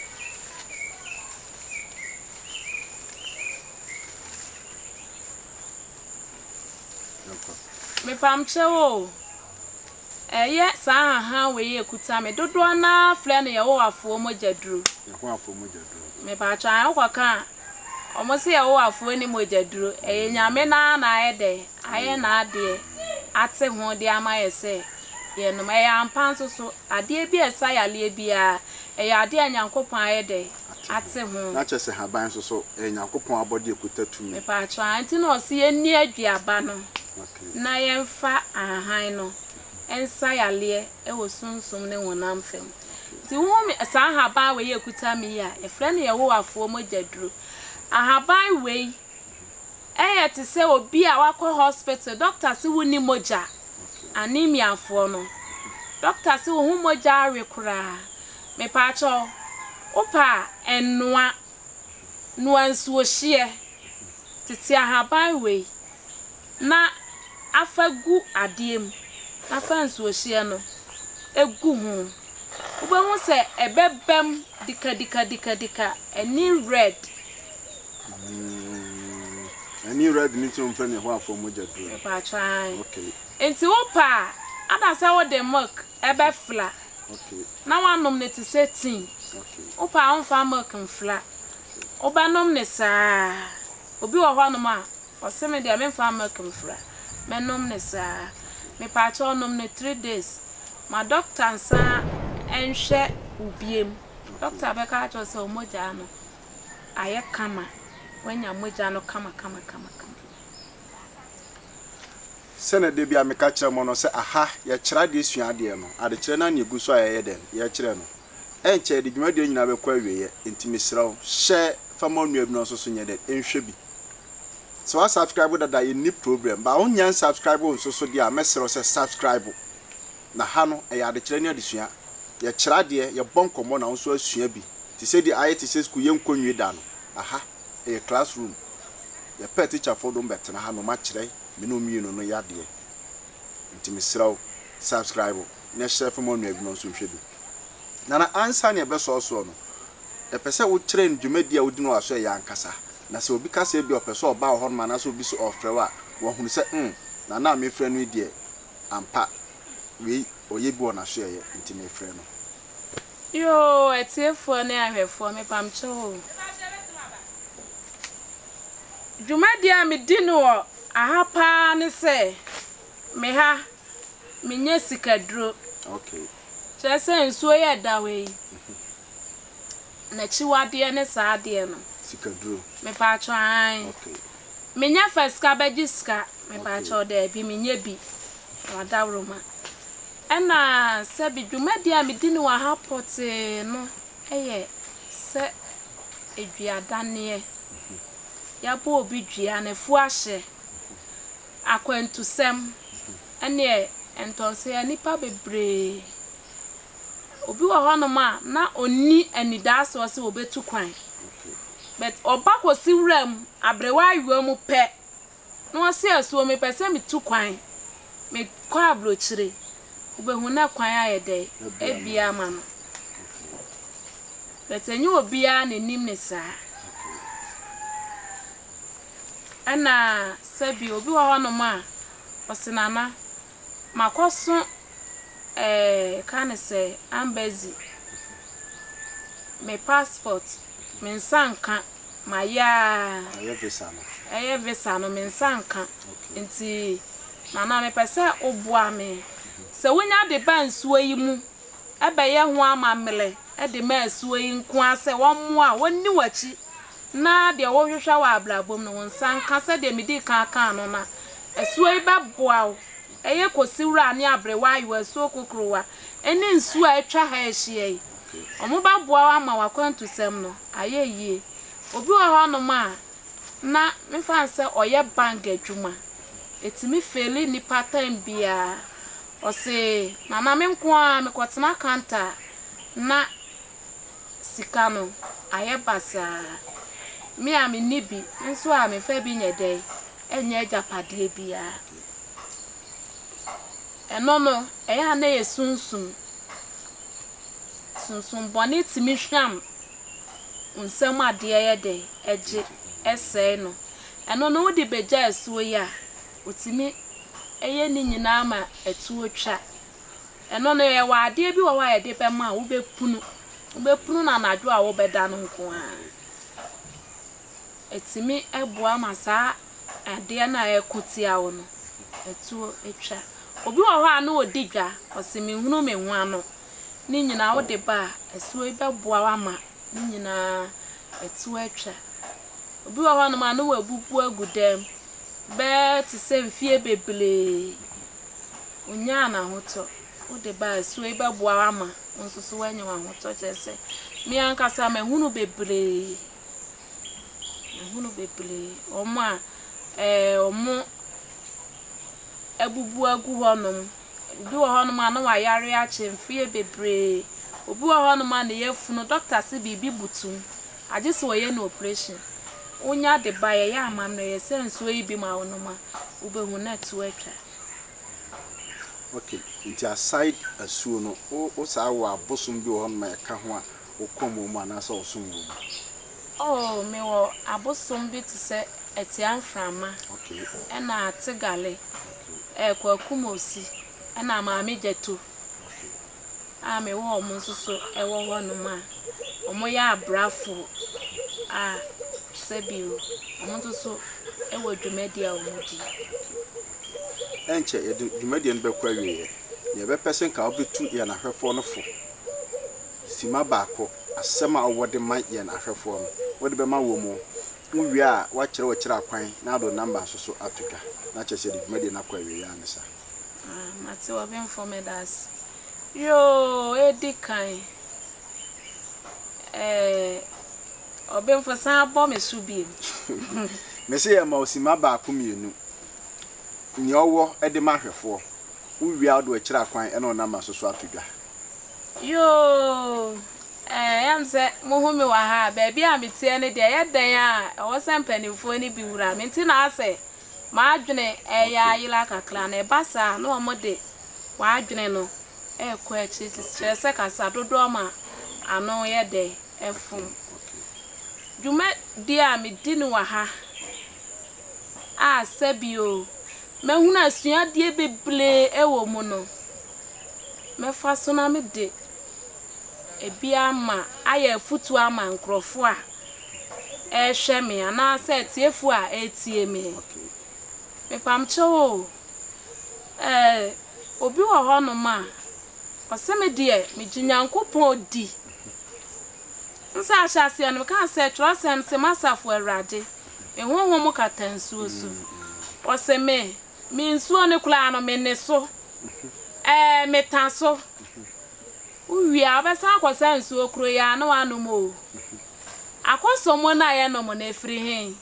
me pamchewo eye sa ha we ekuta me dodo na fle na ye wo afo mo jaduru ye ho afo mo jaduru me pa cha an kwaka omo se ye wo afo ni mo jaduru eye nyame na na ayede aye na ade ate ho de ama ye se ye no me ya mpanso so ade bi esa yale bia eye ade anyankopon ayede ate ho na che se haban so so enyankopon abode ekuta tu me pa cha anti no se ye ni aduaba no okay na yemfa ahan no ensa yale e wo sunsum ne wonam fem ti wo mi sa haban we yekuta mi ya e fre ne ye wo afo mo jaduru ahaban we e ti se obi a wakọ hospital doctor si woni moja anemia afo no doctor si wo hu moja rekura me pa cho opa enwa nuansu ohie titi ahaban we na afagu adiem afansu ohie no egu hu ube hu se ebebem dika dika dika dika any red mm any red ni to mfa ne ho afọ mo jaduru pa try okay enti opa ada say wo de milk ebe fla okay na wanom ne ti setin okay opa onfa milk mfla oba nom ne sa obi wo ho nom a o se me de me mfa milk mfla me nom ne sa me pa cho nom ne three days ma doctor nsa enhwe ubiem doctor be ka cho se o moja no aye kama wanya moja no kama kama kama kama sene de bia me ka kire mo no se aha ye kira de sua de no ade kire na ne gu so aye den ye kire no enche de dwuma de nyina be kwa wiye ntimi sraw she fama nua bi no so so nye de enhwe bi so wa subscribe dada ye ni problem ba onya subscribe on so so de a mesro se subscribe na ha no e ade kire ne ade sua ye kira de ye bonkomo na so asua bi ti se di aye ti se school ye nkonwi da no aha e classroom ye pet teacher for do betena ha no ma kire me no mi no no yade nti misraw subscribe na share for mo no no so hwedu na na answer ne be so so no e pese wo train dwumadi a wodi no aso ya ankasa na se obi kasa e bi opese oba ho no ma na so obi so ofrewa wo hunu se mm na na me frɛ no die ampa we oye bi wona so ye nti me frɛ no yo etiefo ne ahwefo me pamcho dwumadi a me di no ahapa ne se me ha menye sikaduro okay chese nsuo ye dawe na chiwade ne saade no sikaduro me pa cho an okay menya faska bagiska me pa cho de bi menye bi wadawroma ena se bi dwumadi a me di no ahapote no eye se eduadane ya bo obi dua na fu ahye akwantusem ene entonse ya nipa bebre obi wa hono ma na oni anidaso o se obetu kwan but oba kosi wram abrewa ayo mu pe no se aso me pese me tu kwan me kwa abrochire obehu na kwan ayede ebia ma no but enyi obi a na nim ne sa ana sabi obi wa hono ma osinana makoso eh kan say embassy my passport me nsanka maya aye visa no aye visa no me nsanka nti mama me pese oboa me se wonya de bansuo yi mu ebeye ho amamele e de ma asuo yi nko ase wo mo a wonni wachi na de wo hwehwa wa ablabom no nsanka se de me di kan kan no na asuo yi ba boa eye kosi wura ne abrewa ayo asuo kokrowa ene nsuo a etwa ha ehie yi omo ba boa wa ma wakwantu sem no aye yie obi wa ho no ma na me fan se oye bank adwuma etimi feli ni pattern bia o se mama me nko a me kwotena kanta na sika no aye basa me a me nibi nso a me fa bi nyedai enye ajapade bia eno no eya na yesunsun sunsun boni timi hwam nsem ade ye de eje ese no eno no wodi beja asuo ya otimi eye ni nyina ma etu otwa eno no ye wa ade bi wa wa ye de be ma wo be punu wo be punu na nadwo a wo be da no nko a etimi eboa masa ade na ekotia wo no etu etwa obi wa ho anu odigwa osimi hunu me hu ano ni nyina wo de ba asuo be boa wa ma ni nyina etu etwa obi wa ho no ma no wabubu agudem be ti se mfie beble unya na hoto wo de ba asuo be boa wa ma nsusu wanyi wa hoto chese mi ankasa me hunu beble me hunu beble omo a eh omo ebubu agu honum obi wo honum ana wa yare a chemfie bebre obi wo honum ana yefunu doctor se bibi butum agese wo ye na operation unya de baye ya amamno ye senso yi bi ma wonuma ubehu na tu atwa okay nti aside asuo no o sa wa abosom bi wo honum e ka ho a wo komo mu ana sa osum wo oh me wo abosom bi to se etian frama okay ena atigale e kwa kumosi ena maami jeto a me wo omo nsoso e wo honuma omo ya abrafo a sebio omo nsoso e wo dwumadi a omo di enche ye dwumadi no be kwa wie ye be person ka obetu ye na hwefo no fo sima baako asema awode ma ye na hwefo no wode be ma wo mu uwi a wa kire wo kire akwan na do number soso atuka na chese dwumadi na kwa wie ya nsa ah mate wo be informed as yo edikan eh obemfo san abo mesubi me se ya ma osima baako mienu ni owo ede ma hwefo uwi a do kire akwan e no number soso atudwa yo eh yam se mo hu me wa ha ba bia me tie ne de ye dan a wo se mpanimfo ni bi wura me nti na ase ma adwene eh ya yila kakra na e basa na omo de wa adwene no e ko e chi chi se kasa dodo ma ano ye de efum Jume dia me di ni wa ha a sebio me hu na sua die beble e wo mu no me fa so na me de ebi ama aye futu ama nkrofo a e hwe me ana se tiefu a etie me me pam cho eh obi wo ho no ma ose me de me ginyankopon di nsa ahase no ka se trosem se masafo awrade me honhom mu katansuo so ose me me nsuo ne kula no me ne so eh me taso uwi abesa akwasa nsuo kro ya na wanu mo akoso mo na ye no mo na efiri hen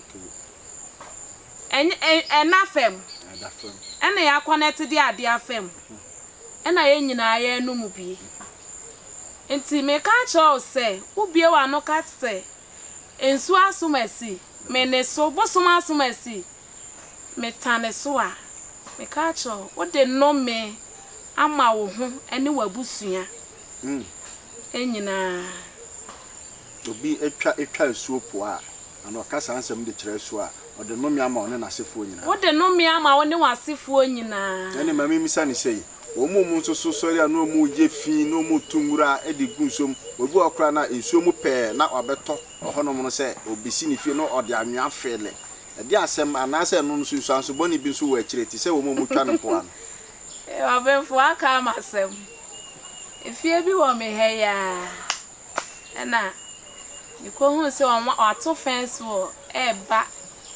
en enafem adafem ena ya connect di ade afem ena ye nyina ya enu mu bi enti me ka cho se ubie wa no ka se ensu asumasi me ne so bosoma asumasi me tane so a me ka cho wo de no me ama wo ho ene wabusua mm enyina obi etwa etwa esuo po a ana okasa ansem de kire so a ode no me ama one na sefo nyina wo de no me ama wo ne wasefo nyina ene mama misa ni sei wo mu mu so so sori a no mu je fi no mu tungura e de gunsom obi okra na ensuo mu pe na obeto ohono mu no se obisi ni fie no ode anwa fele e de asem anase no no so anso boni bi so wo akire ti se wo mu mu twa no po an e wa benfo aka masem efie bi wo me he ya ena niko hu se wa ato fence wo e ba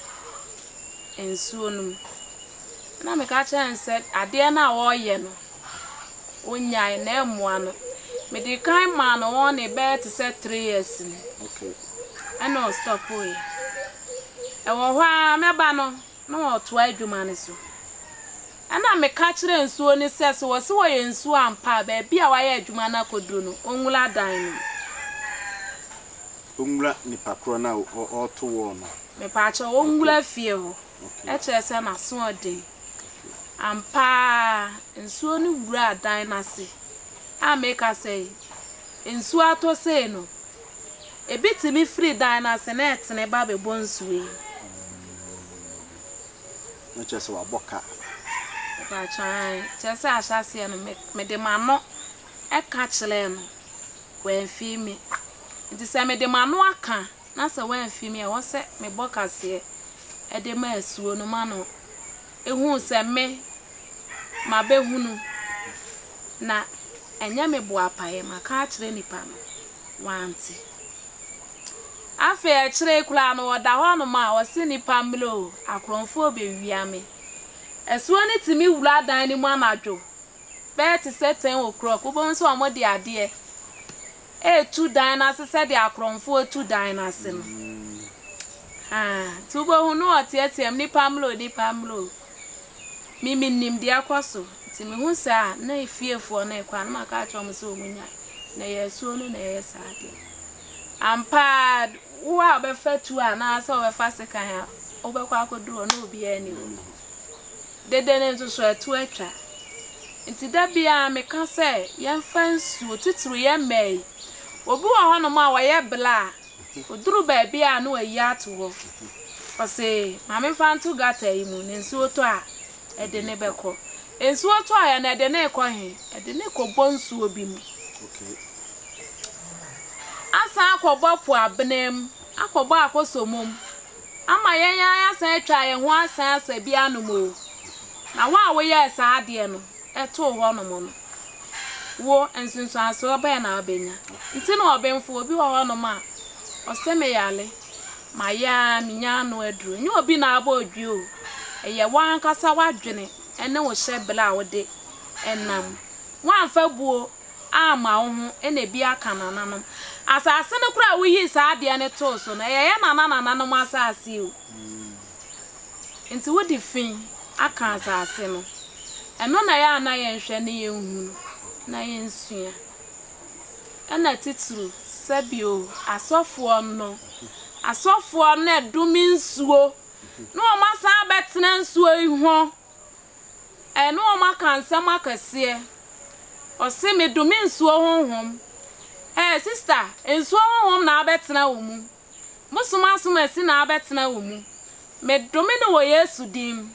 ensuo no na me ka chance ade na wo ye no onya na emwa no me di kan ma no won e be to say three years ni okay ana stop we e wo hwa me ba no na wo to adwuma ne so ana me ka kire nsuo ni sese wo se wo ye nsuo ampa ba bia wa ye adwuma na koduro no onwula dan no onwula ni pakro na o to wo no me pa cha onwula fie ho e che se na so ode ampa nsuo ni wura dan na se a me ka say nsuo ato se no ebitimi free dan na se na etene ba be bonsuwe na che se wa boka ba chai che se ahase no me de mano e ka kire no wan fi mi nti se me de mano aka na se wan fi mi e wo se me boka se e de ma asuo no mano ehu se me ma be hunu na enya me bo apaye maka akire nipa no wanti afi e kire kula no oda ho no ma o se nipa mlo akronfo be wiame esuo ni timi wula dan ni mu anadwo be ti seten okro ko bo nso amodi ade e tu dan na se de akronfo tu dan na se no ah tu bo hunu otietem nipa mlo nipa mlo mimi nim dia kwaso ti me hu sa na efiefo na ekwa na maka atwa so omunya na yesuo no na yesade ampa wa be fatu ana so we fasika ya obekwa akoduro na obi ani dede ne nso so atu atwa nti da bia me ka se ye fansu titru ye mai obi wa hono ma wa ye bla oduru ba bia na wayi ato ho ose ma me fantu gata imu ne nso to a ede ne beko ensu oto aya na ede ne ko he ede ne ko bonsu obi mu okay asa akobo po abnem akobo akosomum ama yen ya asa atwa ye ho asa asa bia no mo na wa wo ye asa ade no eto ho no mo no wo ensunsu aso oba na obenya nti na obenfo obi wo ho no ma oseme yale ma ya minya no aduru nyi obi na aba odwi o eye wan kasa wadwene ene wo hye bla wo de enam wan fa buo ama wo ho ene bi aka nananom asase ne kura wo yi sa ade ne to so na ye nana nananom asase o nti wo di fin aka asase no eno na ya na ye nhwe ne ye hu na ye nsua ana tituru sabio asofo no asofo na edumi nsuo no ma san betena nsuo iho e no ma kansam akase o se me dumi nsuo honhom eh sister nsuo honhom na betena wo mu musuma suma si na betena wo mu me dumi no wo Yesu dim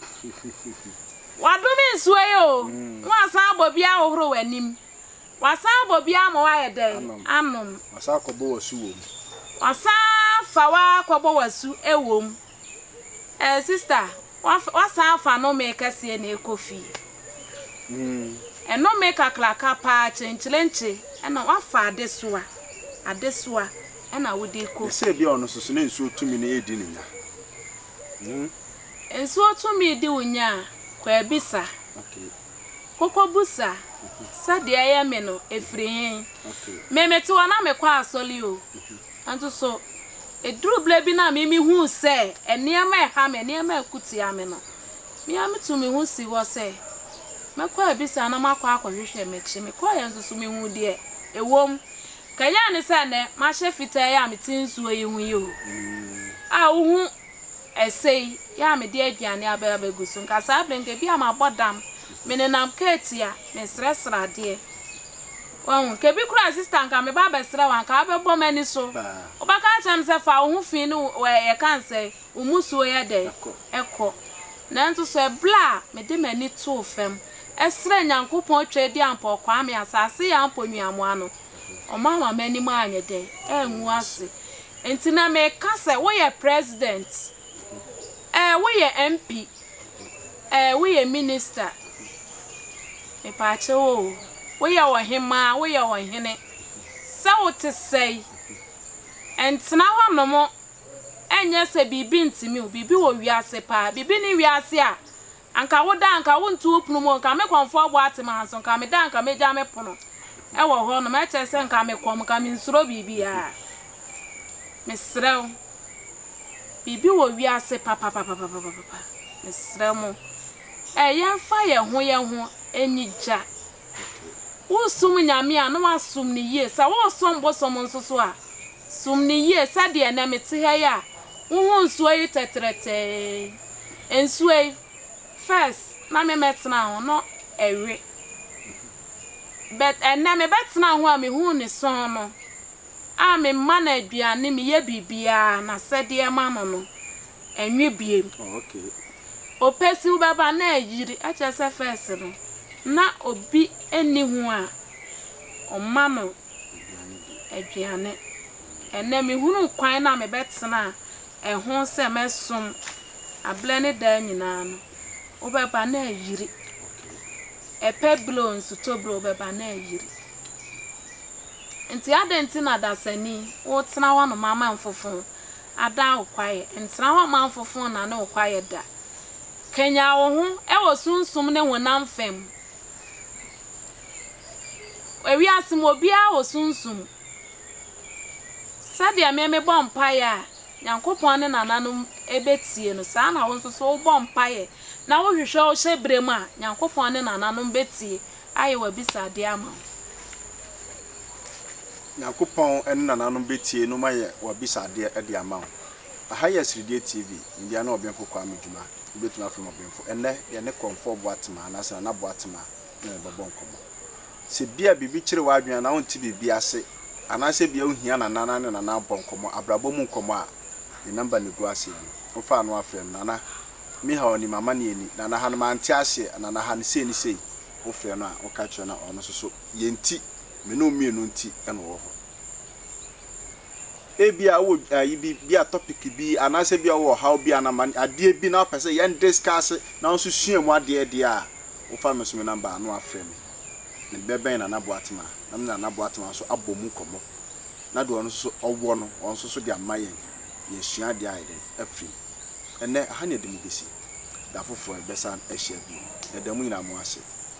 wadumi nsuo yo wa san bobia ohoro wanim wasan bobia mo wa yeden anom wasa kobo wasu wo wasa fawa kobo wasu ewom eh sister wasa fa no me kase na ekofi mm e no me kaklaka pa chenchilenche ena wafa adesoa adesoa ena wode ekofi se bia ono soso na nsuo tumi na edi nya mm nsuo tumi di unya kwa ebisa okay koko busa sade aye me no efrihin me meti wana me kwa asoli o anto so eduru bla bi na me mi hu se eniema e ha me eniema ekuti ame no me am tu me hu si wo se me kwa ebisa na makwa akwahwehwe mechi me kwa ye nso so me hu de ewom kanya ne se ne ma hye fita ya me tinsuo yi hu yi o a hu esei ya me de aduane aba abagusu nka sa blenke bi ama bodam mene nam ketia me sresra de won ke bi kura assistant ka me ba be sra wan ka be bom ani so obaka cham se fa wo hu fin no ye kan se umusuo ye de ekọ na nto so bla me de mani to fam esra nyankopon twedi ampo kwa me asase ya ampo nuamo ano o ma ma mani ma anye de enwu ase entina me ka se wo ye president eh wo ye M P eh wo ye minister me paache wo wo ye wo hema wo ye wo hene sa wo te sei entina ho no mo enye se bibi ntimi o bibi wo wiase pa bibi ni wiase a anka wo da anka wo ntu opunu mo nka me konfo abo atema hanso nka me da nka me ja me pono e wo ho no me che se nka me kom nka me nsuro bibi a me srew bibi wo wiase pa pa pa pa pa pa me srew mo e ye fa ye ho ye ho enyija wo sum nyame a no wasum ni ye sa wo som bosom nsoso a sum ni ye sa de na mete ha ya wo hu nsuo yi tetrete ensuo first na me metena ho no ewe but enna me betena ho a me hu ni son no a me ma na aduane me ye bibia na sede e ma no no enwe biem okay opesi u baba na yiri a chese first no na obi eni hu a o ma no aduane enna me hunu kwan na me betena e ho se mesom ablane da nyina no o baba na yiri e peblo nsu tobro baba na yiri nti adenti na dasani wo tena wa no mama mfofo ada okwaye ntina wa mama mfofo na na okwaye da kenya wo ho e wo sunsum ne wonam fam ewi asim obi a wo sunsum sadia me me bompaye a nyankopon ne nananum ebetie no sa na wo nso so bompaye na wo hwehwe o hyebrem a nyankopon ne nananum betie aye wa bisade ama Nyankopon en nananum betie no maye wa bisade e de ama aha ya Sridie T V ndia na obenfo kwa medjuma betuma from obenfo enne ye ne konfo boatema na se na boatema na babo nkomo se bia bibi kire wa adwen na wonti bibi ase ana se bia ohia na nana ne na bonkomo abrabo mu nkomo a the number ne go ase bi ofa no afrem nana mi ha oni mama ne eni nana ha no manti ase nana ha ne sei ni sei ofre no a oka kire na ono so so yenti me no mienu nti e no wo ho ebia wo yibi bia topic bi anase bia wo how bia na man ade bi na pese yen discuss na nso suamu ade de a wo fa me so me number no afrem ne beben na naboatema na me na naboatema so abomu komo na do no so owo no on so so de amayen ye sua de aide afri ene ha ne de mi besi da foforo besa ehia bi e da mu nyina mo ase